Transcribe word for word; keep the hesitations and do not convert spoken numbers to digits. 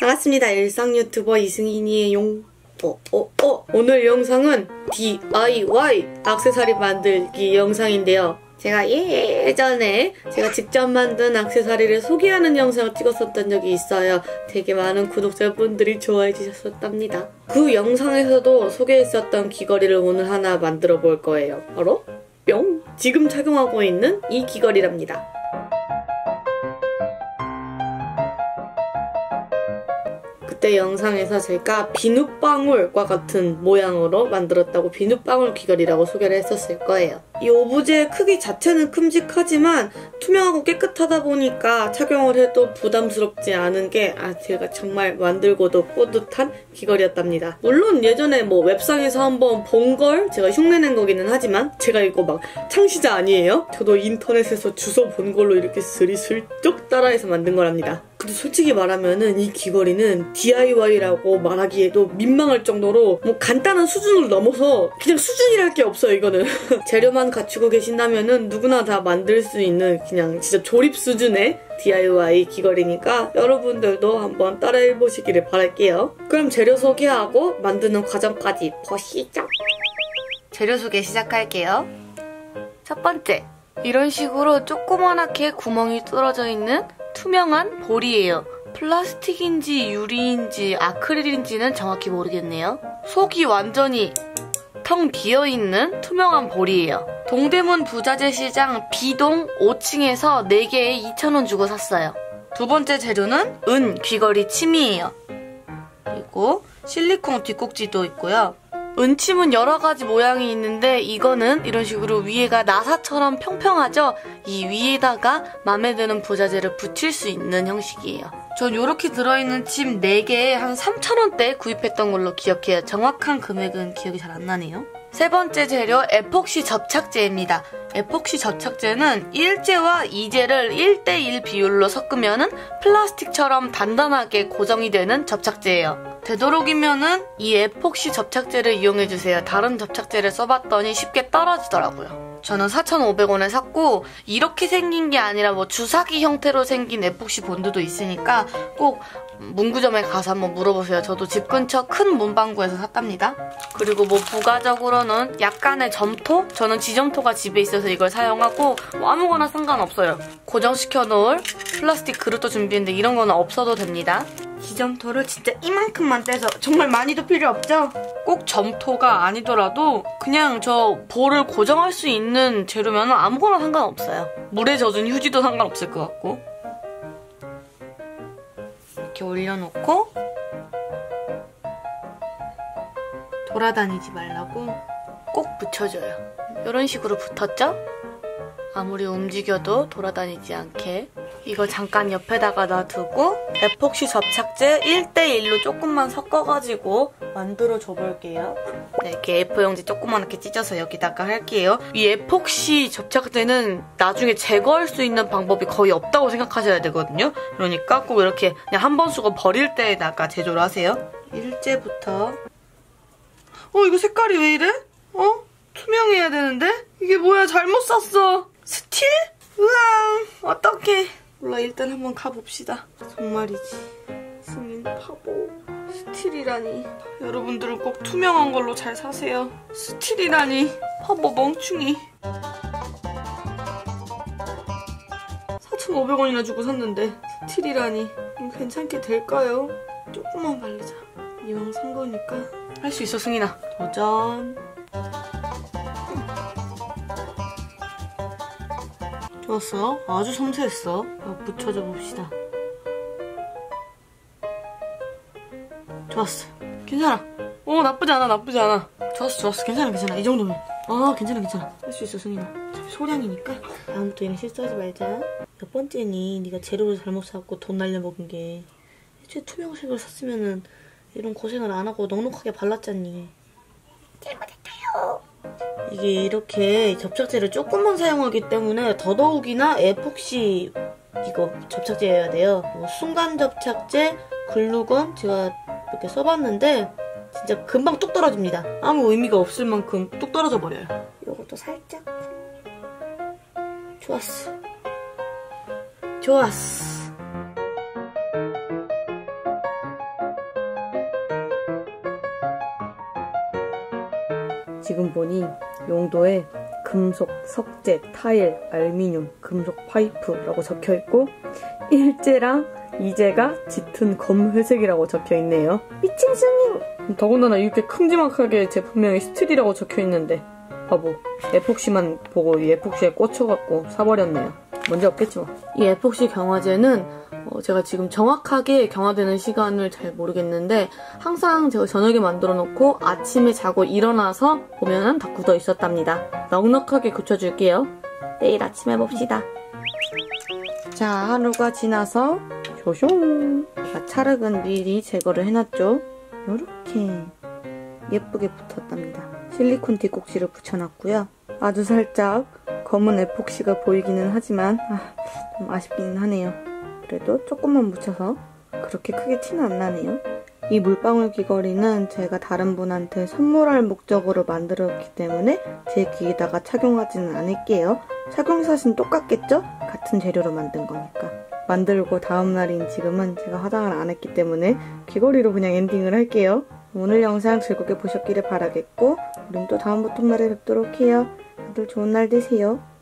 반갑습니다. 일상 유튜버 이승인이에요. 어, 어, 어. 오늘 영상은 디아이와이 액세서리 만들기 영상인데요. 제가 예전에 제가 직접 만든 액세서리를 소개하는 영상을 찍었었던 적이 있어요. 되게 많은 구독자분들이 좋아해 주셨었답니다. 그 영상에서도 소개했었던 귀걸이를 오늘 하나 만들어 볼 거예요. 바로 뿅! 지금 착용하고 있는 이 귀걸이랍니다. 그때 영상에서 제가 비눗방울과 같은 모양으로 만들었다고 비눗방울 귀걸이라고 소개를 했었을 거예요. 이 오브제의 크기 자체는 큼직하지만 투명하고 깨끗하다 보니까 착용을 해도 부담스럽지 않은 게 아, 제가 정말 만들고도 뿌듯한 귀걸이였답니다. 물론 예전에 뭐 웹상에서 한번 본 걸 제가 흉내낸 거기는 하지만 제가 이거 막 창시자 아니에요? 저도 인터넷에서 주워 본 걸로 이렇게 스리슬쩍 따라해서 만든 거랍니다. 근데 솔직히 말하면은 이 귀걸이는 디아이와이라고 말하기에도 민망할 정도로 뭐 간단한 수준을 넘어서 그냥 수준이랄 게 없어요, 이거는. 재료만 갖추고 계신다면은 누구나 다 만들 수 있는 그냥 진짜 조립 수준의 디아이와이 귀걸이니까 여러분들도 한번 따라해보시기를 바랄게요. 그럼 재료 소개하고 만드는 과정까지 보시죠. 재료 소개 시작할게요. 첫 번째, 이런 식으로 조그만하게 구멍이 뚫어져 있는 투명한 볼이에요. 플라스틱인지 유리인지 아크릴인지는 정확히 모르겠네요. 속이 완전히 텅 비어있는 투명한 볼이에요. 동대문 부자재 시장 B동 오 층에서 네 개에 이천 원 주고 샀어요. 두 번째 재료는 은 귀걸이 침이에요. 그리고 실리콘 뒷꼭지도 있고요. 은침은 여러 가지 모양이 있는데 이거는 이런 식으로 위에가 나사처럼 평평하죠? 이 위에다가 마음에 드는 부자재를 붙일 수 있는 형식이에요. 전 이렇게 들어있는 침 네 개에 한 삼천 원대에 구입했던 걸로 기억해요. 정확한 금액은 기억이 잘 안 나네요. 세 번째 재료, 에폭시 접착제입니다. 에폭시 접착제는 일제와 이제를 일 대 일 비율로 섞으면 플라스틱처럼 단단하게 고정이 되는 접착제예요. 되도록이면은 이 에폭시 접착제를 이용해주세요. 다른 접착제를 써봤더니 쉽게 떨어지더라고요. 저는 사천오백 원에 샀고 이렇게 생긴 게 아니라 뭐 주사기 형태로 생긴 에폭시 본드도 있으니까 꼭 문구점에 가서 한번 물어보세요. 저도 집 근처 큰 문방구에서 샀답니다. 그리고 뭐 부가적으로는 약간의 점토? 저는 지점토가 집에 있어서 이걸 사용하고 뭐 아무거나 상관없어요. 고정시켜 놓을 플라스틱 그릇도 준비했는데 이런 거는 없어도 됩니다. 지점토를 진짜 이만큼만 떼서 정말 많이도 필요 없죠? 꼭 점토가 아니더라도 그냥 저 볼을 고정할 수 있는 재료면 아무거나 상관없어요. 물에 젖은 휴지도 상관없을 것 같고. 이렇게 올려놓고 돌아다니지 말라고 꼭 붙여줘요. 이런 식으로 붙었죠? 아무리 움직여도 돌아다니지 않게. 이거 잠깐 옆에다가 놔두고 에폭시 접착제 일 대 일로 조금만 섞어가지고 만들어줘 볼게요. 네, 이렇게 에이포 용지 조그맣게 찢어서 여기다가 할게요. 이 에폭시 접착제는 나중에 제거할 수 있는 방법이 거의 없다고 생각하셔야 되거든요. 그러니까 꼭 이렇게 그냥 한 번 쓰고 버릴 때에다가 제조를 하세요. 일제부터. 어, 이거 색깔이 왜 이래? 어? 투명해야 되는데? 이게 뭐야, 잘못 샀어. 스틸? 으앙, 어떡해. 몰라, 일단 한번 가봅시다. 정말이지. 승인 바보. 스틸이라니. 여러분들은 꼭 투명한 걸로 잘 사세요. 스틸이라니. 바보 멍충이. 사천오백 원이나 주고 샀는데 스틸이라니. 괜찮게 될까요? 조금만 바르자. 이왕 산 거니까. 할 수 있어, 승인아. 도전. 좋았어. 아주 섬세했어. 묻혀줘 봅시다. 좋았어. 괜찮아. 어, 나쁘지 않아, 나쁘지 않아. 좋았어, 좋았어. 괜찮아, 괜찮아. 이 정도면. 아, 괜찮아, 괜찮아. 할 수 있어, 승인아. 소량이니까. 다음부터 이런 실수하지 말자. 몇 번째니 네가 재료를 잘못 사갖고 돈 날려먹은 게. 애초에 투명색을 샀으면은 이런 고생을 안 하고 넉넉하게 발랐잖니. 잘못했어요. 이게 이렇게 접착제를 조금만 사용하기 때문에 더더욱이나 에폭시 이거 접착제여야 돼요. 뭐 순간 접착제, 글루건 제가 이렇게 써봤는데 진짜 금방 뚝 떨어집니다. 아무 의미가 없을 만큼 뚝 떨어져 버려요. 이것도 살짝. 좋았어. 좋았어. 지금 보니 용도에 금속, 석재, 타일, 알루미늄, 금속 파이프라고 적혀있고 일제랑 이제가 짙은 검회색이라고 적혀있네요. 미친 스님! 더군다나 이렇게 큼지막하게 제품명이 스틸이라고 적혀있는데 바보. 에폭시만 보고 이 에폭시에 꽂혀갖고 사버렸네요. 문제 없겠지 뭐. 이 에폭시 경화제는 어 제가 지금 정확하게 경화되는 시간을 잘 모르겠는데 항상 제가 저녁에 만들어 놓고 아침에 자고 일어나서 보면은 다 굳어 있었답니다. 넉넉하게 굳혀줄게요. 내일 아침에 봅시다. 자, 하루가 지나서 쇼숑! 제가 찰흙은 미리 제거를 해놨죠. 요렇게 예쁘게 붙었답니다. 실리콘 뒷꼭지를 붙여놨고요. 아주 살짝 검은 에폭시가 보이기는 하지만 아, 좀 아쉽기는 하네요. 그래도 조금만 묻혀서 그렇게 크게 티는 안 나네요. 이 물방울 귀걸이는 제가 다른 분한테 선물할 목적으로 만들었기 때문에 제 귀에다가 착용하지는 않을게요. 착용샷은 똑같겠죠? 같은 재료로 만든 거니까. 만들고 다음날인 지금은 제가 화장을 안 했기 때문에 귀걸이로 그냥 엔딩을 할게요. 오늘 영상 즐겁게 보셨기를 바라겠고 우린 또 다음 보통날에 뵙도록 해요. 다들 좋은 날 되세요.